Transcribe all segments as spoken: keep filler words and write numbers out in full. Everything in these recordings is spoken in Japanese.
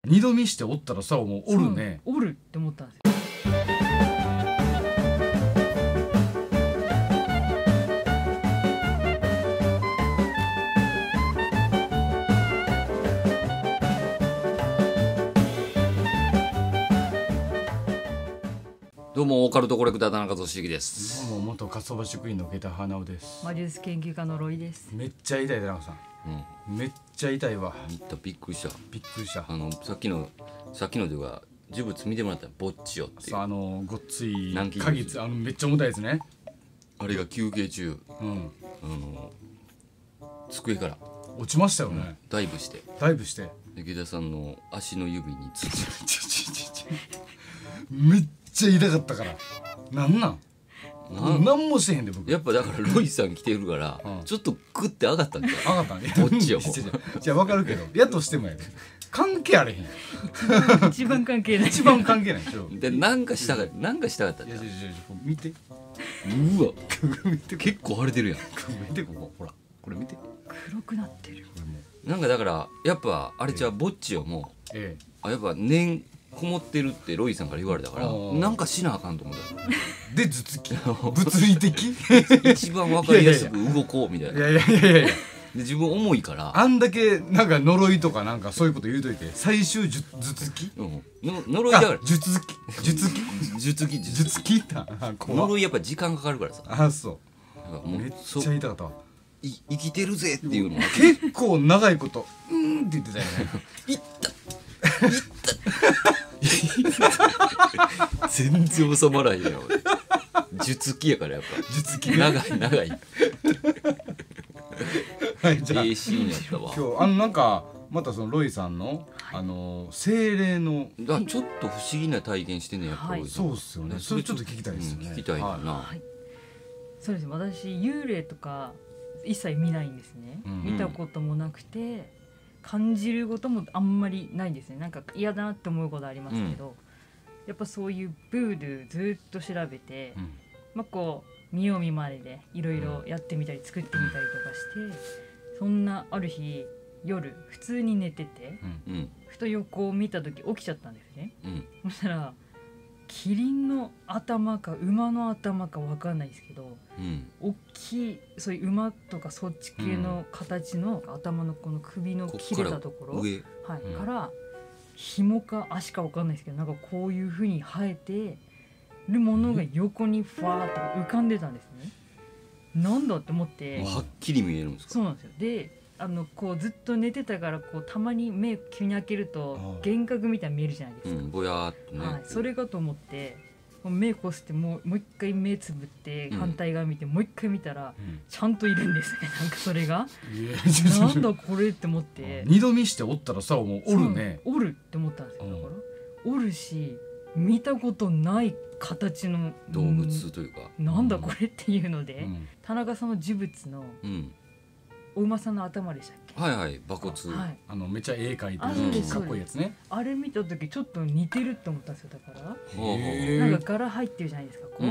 二度見しておったらさ、もうおるね。 おるって思ったんですよ。 どうもオカルトコレクター田中俊之です。 どうも元かっそば職員の下駄花尾です。 魔術研究家のロイです。 めっちゃ痛い田中さん。うん、めっちゃ痛いわ。 見た、びっくりした。 びっくりした。 あのさっきのさっきのというか呪物見てもらったらボッチオっていう。 あのごっつい軟禁鍵つあのめっちゃ重たいですね。 あれが休憩中、 うん、 あの机から落ちましたよね。 ダイブして。 ダイブして。 で下駄さんの足の指につつ。 めっちゃ痛かったから。なんなん？ なんなんもしてへんで僕。 やっぱだからロイさん来てるから、うん、ちょっとグッて上がったんじゃん。 上がったんね。 こっちよ。 じゃあ分かるけど、やとしてもやで。関係あれへん。 一番関係ない。 一番関係ないでしょ。 でなんかしたかった、なんかしたかったんじゃん。 見て。 うわ。見て結構腫れてるやん。 見てここほら。これ見て。 黒くなってる。 なんかだからやっぱあれじゃぼっちよもう。ええ。あやっぱ念こもってるってロイさんから言われたからなんかしなあかんと思った。 で頭突き物理的一番わかりやすく動こうみたいな。 いやいやいやいやいや。で自分重いからあんだけなんか呪いとかなんかそういうこと言うといて最終術突き、 うん、の呪いだから術突き術突き術突き術突きだ呪いやっぱ時間かかるからさ。 あそうもうめっちゃ痛かったわ。 い生きてるぜっていうのは結構長いことうーんって言ってたよね。 いったいった全然収まらへんよ。術突きやからやっぱ術突き長い長い。 はいじゃあエーシー になったわ。 今日あのなんかまたそのロイさんのあの精霊のだちょっと不思議な体験してんねやっぱり。 そうっすよね。それちょっと聞きたいですよね。 聞きたいな。 はい。そうです。私幽霊とか一切見ないんですね。見たこともなくて感じることもあんまりないんですね。なんか嫌だなって思うことありますけど、やっぱそういうブードゥーずっと調べて、まあこう見よう見まねでいろいろやってみたり作ってみたりとかして、そんなある日夜普通に寝てて、ふと横を見た時起きちゃったんですね。そしたらキリンの頭か馬の頭か分かんないですけど、うん、大きいそういう馬とかそっち系の形の頭のこの首の切れたところ、はい、から紐か足か分かんないですけどなんかこういう風に生えてるものが横にファーって浮かんでたんですね。なんだって思ってはっきり見えるんですか？ そうなんですよ。であのこうずっと寝てたからこうたまに目急に開けると幻覚みたいに見えるじゃないですか。 うん、ぼやーっとね、 はい、それかと思って目こすってもうもう一回目つぶって反対側見て、うん、もう一回見たら、うん、ちゃんといるんですね。なんかそれがなんだこれって思って二度見しておったらさもうおるね。 おるって思ったんですよ。だからおるし見たことない形の動物というか、 うん、なんだこれっていうので、うん、田中さんの呪物の、うんお馬さんの頭でしたっけ？ はいはい馬骨、 はい、あのめっちゃ絵描いてるかっこいいやつね。 あれ見た時ちょっと似てるって思ったんですよ。だからなんか柄入ってるじゃないですかこう、うん、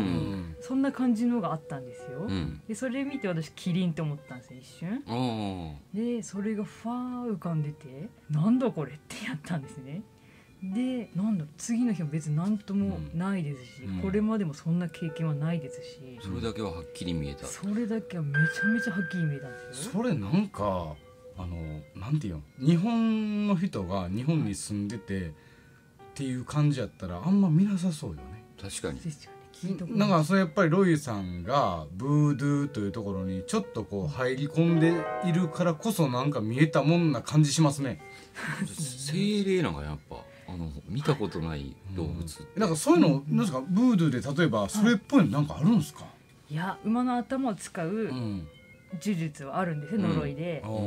そんな感じのがあったんですよ、うん、でそれ見て私キリンって思ったんですよ一瞬、うん、でそれがファー浮かんでてなんだこれってやったんですね。でなんだ次の日も別に何ともないですし、うん、これまでもそんな経験はないですし、 それだけははっきり見えた。 それだけはめちゃめちゃはっきり見えたんですよ。 それなんかあのなんていうの日本の人が日本に住んでてっていう感じやったらあんま見なさそうよね。 確かにですよね。聞いたことなんかそれやっぱりロイさんがブードゥーというところにちょっとこう入り込んでいるからこそなんか見えたもんな感じしますね。 精霊なんかやっぱあの見たことない動物、 うん、なんかそういうの、うん、なんですかブードゥーで例えばそれっぽいのなんかあるんですか？ いや馬の頭を使う呪術はあるんですよ、うん、呪いで、うん、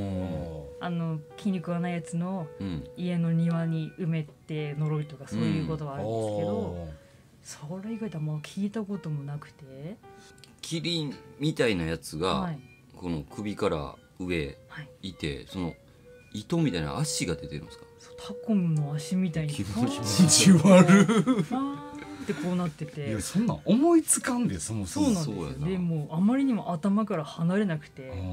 あの気に食わないやつの家の庭に埋めて呪いとかそういうことはあるんですけど、うん、それ以外ではもう聞いたこともなくてキリンみたいなやつがこの首から上いて、はい、その糸みたいな足が出てるんですか？ タコの足みたいに気持ち悪いファーってこうなってて、 いやそんなん思いつかんでそもそも。 そうなんですよ。でもうあまりにも頭から離れなくて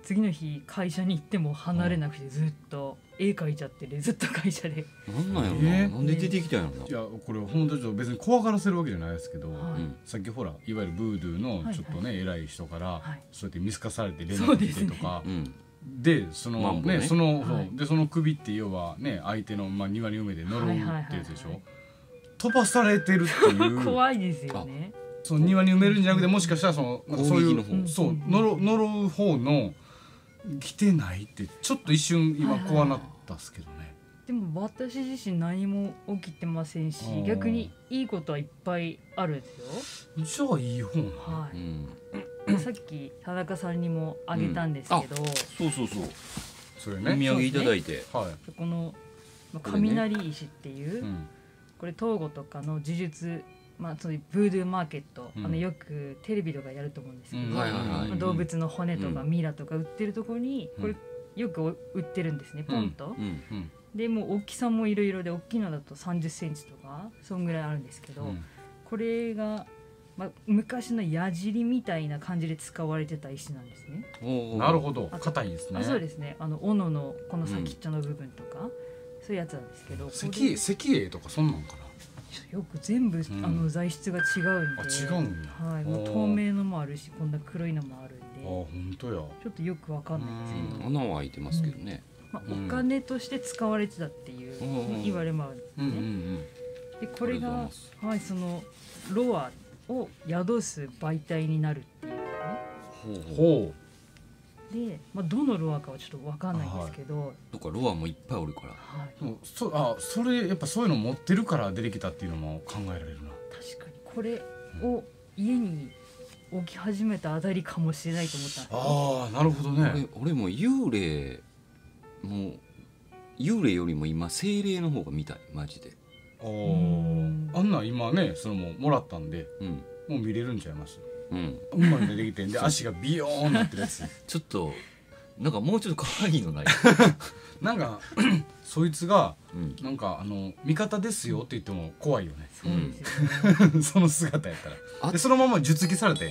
次の日会社に行っても離れなくてずっと絵描いちゃってるずっと会社でなんなんやろな、えー、なんで出てきたんやろな。 いやこれ本当に別に怖がらせるわけじゃないですけど、はい、さっきほらいわゆるブードゥーのちょっとね、はいはい、偉い人から、はい、そうやって見透かされて連絡来てとかで、ね、そのねその、はい、でその首って要はね相手の、まあ、庭に埋めて呪うってやつでしょ、はいはいはいはい、飛ばされてるっていう怖いですよね。 その庭に埋めるんじゃなくてもしかしたらそのなんかそういうそう呪呪う方の来てないってちょっと一瞬今怖なったっすけどね。 でも私自身何も起きてませんし逆にいいことはいっぱいあるんですよ。じゃあいい方な、 はい、うん、さっき田中さんにもあげたんですけど、うん、 そうそうそうそれねお土産いただいて、ね、 はい、この雷石っていう、これ、ね、これ東郷とかの呪術、まあ、そういうブードゥーマーケット、うん、あのよくテレビとかやると思うんですけど、うんはいはいはい、動物の骨とかミイラとか売ってるところに、うん、これよく売ってるんですね、ポンと、うんうんうん、でもう大きさもいろいろで大きいのだとさんじゅっセンチとかそんぐらいあるんですけど、うん、これが、まあ、昔の矢尻みたいな感じで使われてた石なんですね。 なるほど、硬いですね。 あそうですね、あの斧のこの先っちょの部分とか、うん、そういうやつなんですけど、 石英石英とかそんなんかな。 よく全部、うん、あの材質が違うんで、 あ違うんや、 はい、もう透明のもあるしこんな黒いのもあるんで、 あ本当や、 ちょっとよくわかんないですけど、 穴は開いてますけどね、 うんまあ、お金として使われてたっていう言われもあるんですね、うんうんうん、でこれが、はい、そのロアを宿す媒体になるっていうね。 ほうほうで、まあ、どのロアかはちょっと分かんないんですけど、はい、 とかロアもいっぱいおるから、 はい、そ, あそれやっぱそういうの持ってるから出てきたっていうのも考えられるな。 確かにこれを家に置き始めたあたりかもしれないと思ったんですけど、 ああなるほどね。 俺, 俺も幽霊もう幽霊よりも今精霊の方が見たいマジで。 ああんな今ねそのももらったんで、うん、もう見れるんちゃいます。うん、うまい出てきてんで足がビヨーンなってるやつちょっとなんかもうちょっと可愛いのないなんかそいつが、うん、なんかあの味方ですよって言っても怖いよね、 そうですよねその姿やったらでそのまま術付きされて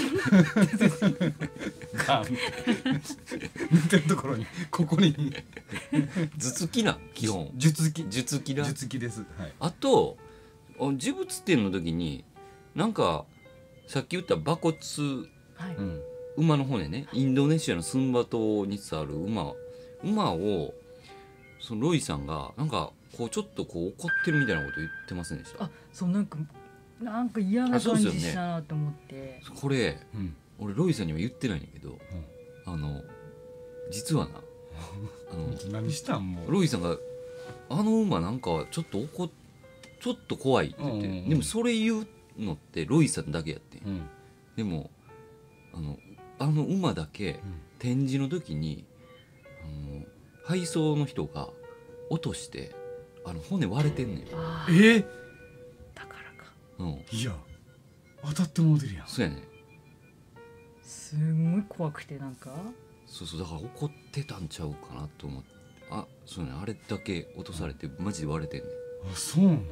ガンって見てるところにここに頭突きな基本術付き術付きだ術付きです、はい、 あと呪物展の時になんかさっき言った馬骨、はい、馬の骨ね、インドネシアのスンバ島に伝わる馬馬をそのロイさんがなんかこうちょっとこう怒ってるみたいなこと言ってませんでした？ あ、そうなんかなんか嫌な感じしたなと思って、ね、 これ、うん、俺ロイさんには言ってないんだけど、うん、あの実はなあの何したんもうロイさんがあの馬なんかちょっと怒っちょっと怖いって言って、うんうんうん、でもそれ言うのってロイさんだけやって、うん、でもあのあの馬だけ展示の時に、あの配送の人が落としてあの骨割れてんねん。 えー、 だからか、 うん、いや当たってもうてるやん。 そうやね、 すごい怖くてなんかそうそうだから怒ってたんちゃうかなと思って、あそうねあれだけ落とされてマジで割れてんねん。 あそうなんへ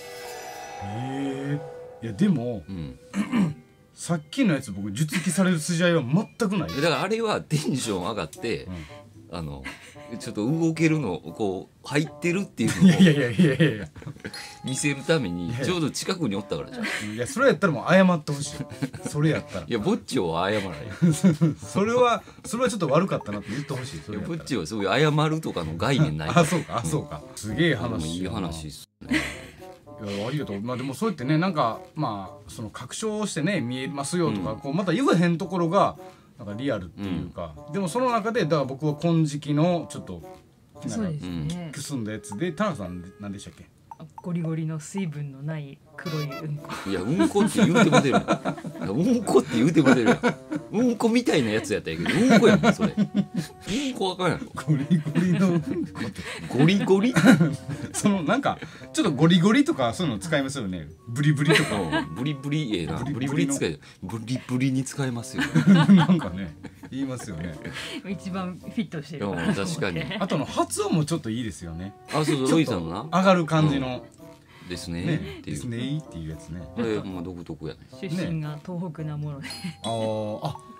えーいやでも、うん、さっきのやつ僕術付きされる筋合いは全くない。 だからあれはテンション上がって、うん、あのちょっと動けるのこう入ってるっていうのをいやいやいやいやいや見せるためにちょうど近くにおったからじゃん。 いやそれやったらもう謝ってほしいそれやったらいやぼっちを謝らないよそれはそれはちょっと悪かったなって言ってほしい。それいやぼっちはそういう謝るとかの概念ないあそうかあそうか、うん、すげえ話いい話っすね。 いやありがとう。まあでもそうやってねなんかまあその確証してね見えますよとか、うん、こうまた言わへんところがなんかリアルっていうか、うん、でもその中でだから僕は金色のちょっとそうですねくすんだやつで田中さん何でしたっけ？ ゴリゴリの水分のない黒いうんこ。 いやうんこって言うても出るうんこって言うても出るうんこみたいなやつやったんやけどうんこやんそれうんこあかんやろ。 ゴリゴリのうんこゴリゴリそのなんかちょっとゴリゴリとかそういうの使いますよね。ブリブリとかブリブリええなブリブリ使えブリブリに使えますよなんかね言いますよね。 一番フィットしてるから確かに。 あとの発音もちょっといいですよね。 あそうそうロイさんのな上がる感じの、 うん、ですねねですねっていうやつね。 あれまあ独特やね。 出身が東北なもので、 ね、ああ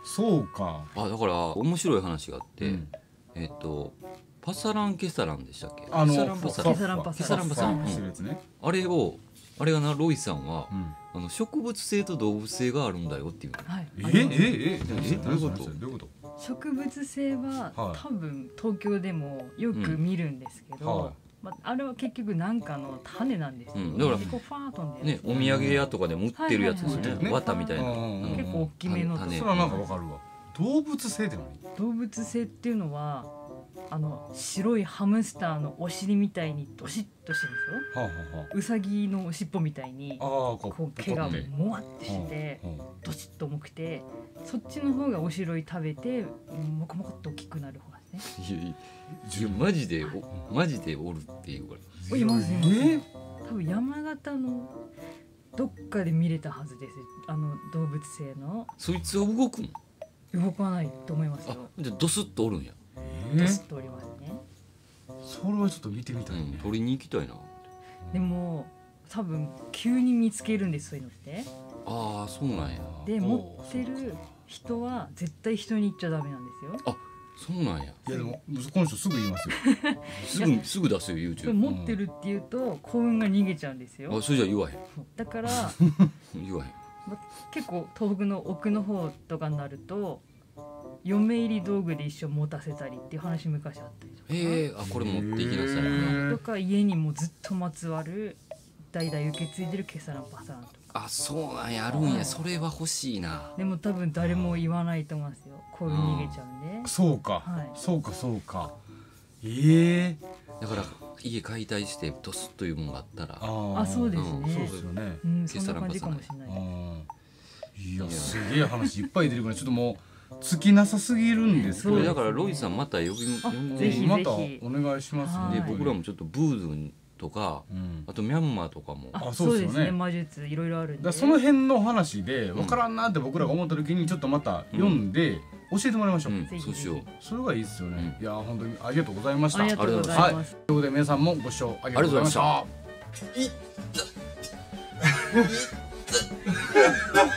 そうか。 あだから面白い話があって、うん、えっとパサランケサランでしたっけ？ あのケサランパサランケサランパサランケサランパサラン、うん、あれをあれがなロイさんは、うん、あの植物性と動物性があるんだよっていう、 はい、 ええええどういうこと？どういうこと？ 植物性は、はい、多分東京でもよく見るんですけど、うんはいまあ、あれは結局なんかの種なんですよ、うん、 だから結構ファートンで、 ね、お土産屋とかでも売ってるやつですよね、はいはいはい、綿みたいな、 結構大きめの種。それはなんかわかるわ。動物性って何？ 動物性っていうのはあの白いハムスターのお尻みたいにドシッとしてるんですよ、はあはあ、ウサギの尻尾みたいにこう毛がもわってして、はあはあ、ドシッと重くて、そっちの方がおしろい食べてもこもこっと大きくなる方ですね。 いやマジでおマジでおるっていうからいますね、えー、多分山形のどっかで見れたはずです。あの動物性のそいつは動くの？ 動かないと思いますよ。 あじゃあドスッとおるんや。 ドスッとおりますね。 それはちょっと見てみたいね、 うん、取りに行きたいな。 でも多分急に見つけるんです、そういうのって。 ああそうなんや。 で持ってる人は絶対人に言っちゃダメなんですよ。 あそうなんや。 いやでもこの人すぐ言いますよすぐすぐ出すよ YouTube。 持ってるって言うと幸運が逃げちゃうんですよ。 あそれじゃ言わへん。 だから言わへん。 結構東北の奥の方とかになると嫁入り道具で一生持たせたりっていう話昔あったりとか。 へえ、あこれ持っていきなさいとか家にもずっとまつわる代々受け継いでるケサランパサランとか。 あそうなんやあるんや。それは欲しいな。 でも多分誰も言わないと思いますよ。こういう逃げちゃうんで。 そうか、はい、そうかそうか。ええー、だから家解体してドスというものがあったら。 ああそうですね、うん、 そうですよね、 うん、そんな感じかもしれない。 いやすげえ話いっぱい出てくる。ちょっともう尽きなさすぎるんですけど、 だからロイさんまた呼び呼んでぜひぜひまたお願いしますね。で僕らもちょっとブードゥーとか、うん、あとミャンマーとかも。 あそうですね。魔術いろいろあるんで。 だその辺の話で分からんなって僕らが思った時にちょっとまた読んで、うん教えてもらいましょう、うん、 そうしよう。 それがいいですよね、うん、いや本当にありがとうございました。 ありがとうございます、はい、 ということで皆さんもご視聴ありがとうございました。いったいった